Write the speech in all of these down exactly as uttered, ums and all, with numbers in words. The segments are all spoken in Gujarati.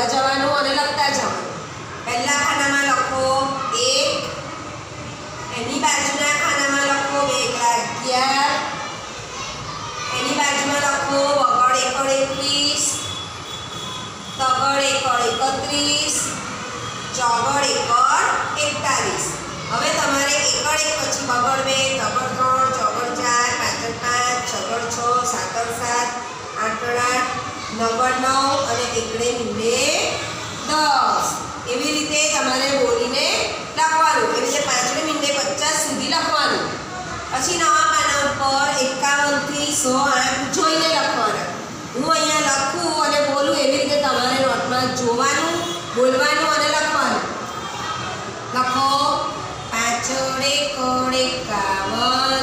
જવાનું અને લખતા જવાનું। પહેલા ખાનામાં લખો એક, એની બાજુના ખાનામાં લખો બે એકલા અગિયાર, એની બાજુમાં લખો વગડ એકડ એકવીસ, તગડ એકડ એકત્રીસ, ચોગડ એકડ એકતાલીસ। હવે તમારે એકડ એક પછી બગડ બે, તગડ ત્રણ, ચોગડ ચાર, પાંચડ પાંચ, છગડ છ, સાતડ સાત, આઠડ આઠ, નવડ નવ અને એકડે મીંડે દસ। એવી રીતે તમારે બોલીને લખવાનું। એવી રીતે પાંચડે મીંડે પચાસ સુધી લખવાનું। પછી નવા પાના ઉપર એકાવન થી સો આંક જોઈને લખવાના। હું અહીંયા લખું અને બોલું એવી રીતે તમારે નોટમાં જોવાનું, બોલવાનું અને લખવાનું। લખો પાંચડ એકડ એકાવન,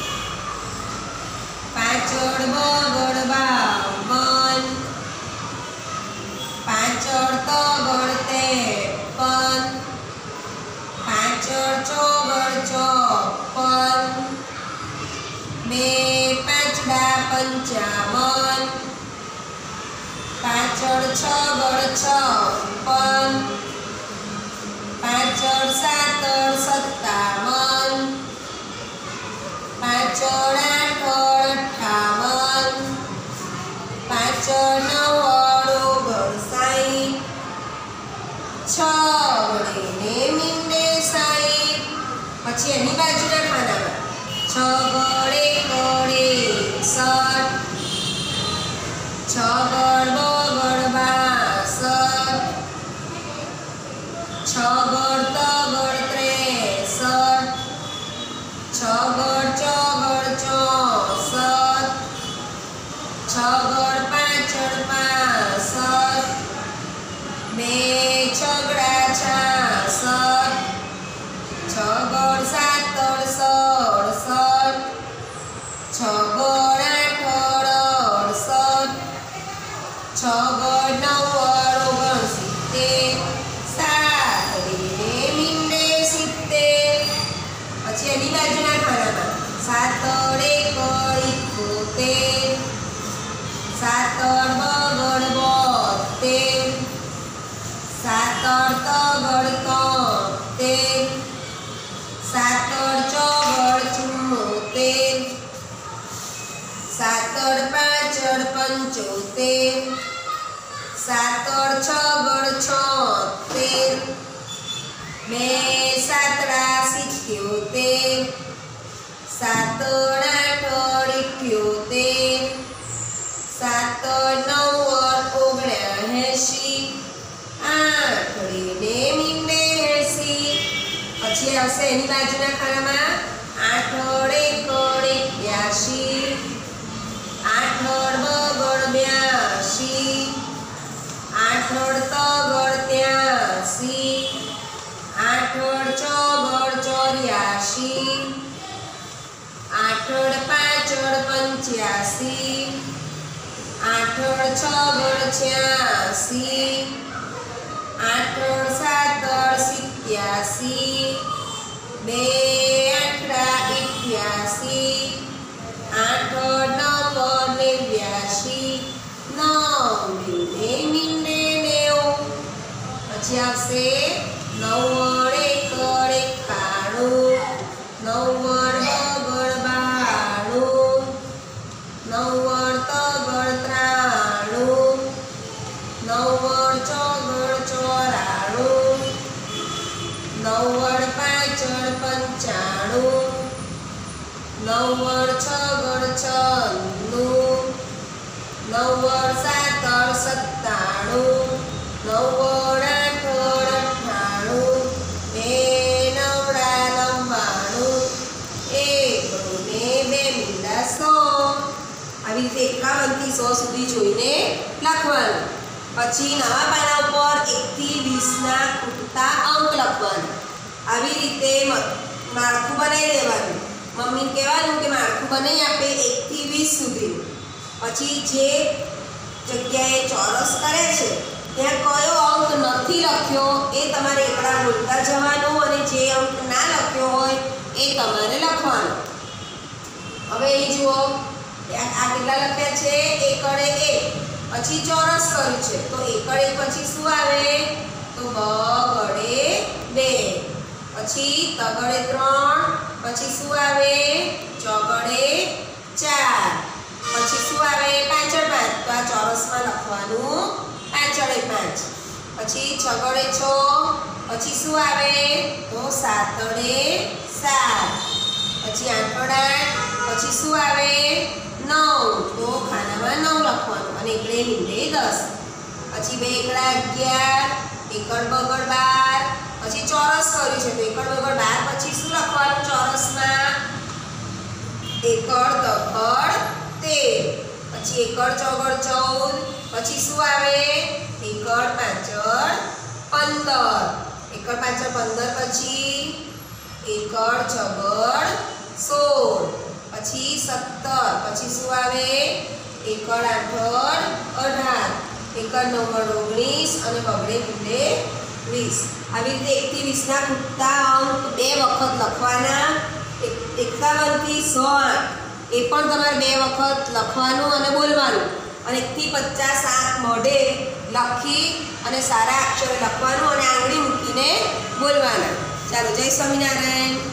પાંચડ બગડ બાવન, પાંચડ તગડ ત્રેપન, પાંચડ ચોગડ ચોપન, બે પાંચડા પંચાવન, પાંચડ છગડ છપ્પન, પાંચડ સાતડ સત્તાવન, પાંચડ આઠડ અઠાવન, પાંચડ નવડ ઓગણસાઠ, છગડે મીંડે સાઠ। પછી એની બાજુના ખાનામાં છગડ એકડ એકસઠ, છગડ બગડ બાસઠ, છગડ તગડ ત્રેસઠ, છગડ ચોગડ ચોસઠ, છગડ પાંચડ પાસઠ, બે છગડા છાસઠ, છગડ સાતડ સડસઠ, છગડ આઠડ અડસઠ, છગડ નવડ ઓગણસિત્તેર, સાતડે મીંડે સિત્તેર। પછી એની બાજુના ખાનામાં સાતડ એકડ ઇકોતેર, સાતડ બગડ બોતેર, સાતડ તગડ તોતેર, સાતડ ચોગડ ચુમ્મોતેર, સાતડ પાંચડ પંચોતેર, સાતડ છગડ છોતેર, બે સાતડા સિત્યોતેર, સાતડ આઠડ ઇઠ્યોતેર, સાતડ નવડ ઓગણએંશી, આઠડે મીંડે એંશી। પછી આવશે એની બાજુના ખાનામાં આઠડ એકડ એક્યાસી, આઠડ બગડ બ્યાસી, આઠડ તગડ ત્યાસી, આઠડ ચોગડ ચોર્યાસી, આઠડ પાંચડ પંચ્યાસી, આઠડ છગડ છ્યાસી, આઠડ સાતડ સિત્યાસી, બે આઠડા ઇઠ્યાસી, આઠડ નવડ નેવ્યાસી, નવ મીંડે નેવું। પછી આવશે નવ્વડ એકડ એકાણું, નવ્વડ બગડ બાણું, નવ્વડ તગડ ત્રાણું, નવ્વડ ચોગડ ચોરાણું, નવ્વડ પાંચડ પંચાણું, નવ્વડ છગડ છન્નું, નવ્વડ સાતડ સત્તાણું, નવ્વડ આઠડ અઠ્ઠાણું, બે નવડા નવ્વાણું, એકડું ને બે મીંડા સો। આવી રીતે એકાવન થી સો સુધી જોઈને લખવાનું। પછી નવા પાના ઉપર એક થી વીસ ના ખૂટતા અંક લખવાના। આવી રીતે માળખું બનાવી દેવાનું। મમ્મીને કહેવાનું કે માળખું બનાવી આપે એક થી વીસ સુધી। પછી જે જગ્યાએ ચોરસ કરે છે ત્યાં કયો અંક નથી લખ્યો એ તમારે એકડા બોલતા જવાનું અને જે અંક ના લખ્યો હોય એ તમારે લખવાનો। હવે અહીં જુઓ આ કેટલા લખ્યા છે એકડે એક, પછી ચોરસ કર્યું છે તો એકડ એક પછી શું આવે તો બ ગડે બે, પછી તગડે ત્રણ, પછી શું આવે ચોગડે ચાર, પછી શું આવે પાંચડ પાંચ તો આ ચોરસમાં લખવાનું પાંચડે પાંચ, પછી છગડે છ, પછી શું આવે તો સાતડે સાત, પછી આઠડ આઠ, પછી શું આવે નવ તો ખાનામાં નવ લખવાનું અને એકડે મીંડે દસ, પછી બે એકડા અગિયાર, એકડ બગડ બાર, પછી ચોરસ કર્યું છે તો એકડ બગડ બાર પછી શું લખવાનું ચોરસમાં એકડ તગડ તેર, પછી એકડ ચોગડ ચૌદ, પછી શું આવે એકડ પાંચડ પંદર, એકડ પાંચડ પંદર, પછી એકડ છગડ સોળ, પછી સત્તર, પછી શું આવે એકડ આઠડ અઢાર, એકડ નવડ ઓગણીસ અને બગડે મીંડે વીસ। આવી રીતે એકથી વીસના ખૂટતા અંક બે વખત લખવાના। એકાવનથી સો આઠ એ પણ તમારે બે વખત લખવાનું અને બોલવાનું, અને એકથી પચાસ આંક મોઢે લખી અને સારા અક્ષરે લખવાનું અને આંગળી મૂકીને બોલવાના। ચાલો, જય સ્વામિનારાયણ।